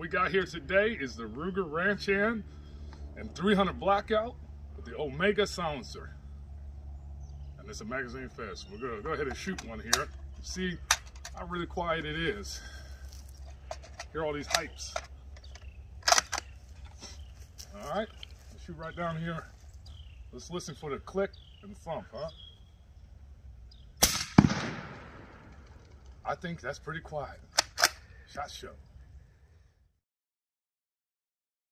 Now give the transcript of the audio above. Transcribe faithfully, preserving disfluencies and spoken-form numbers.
we got here today is the Ruger Ranch Hand and three hundred Blackout with the Omega Silencer. And it's a magazine fest. We're gonna go ahead and shoot one here. See how really quiet it is. Hear all these hypes. All right, let's shoot right down here. Let's listen for the click and thump, huh? I think that's pretty quiet. Shot show.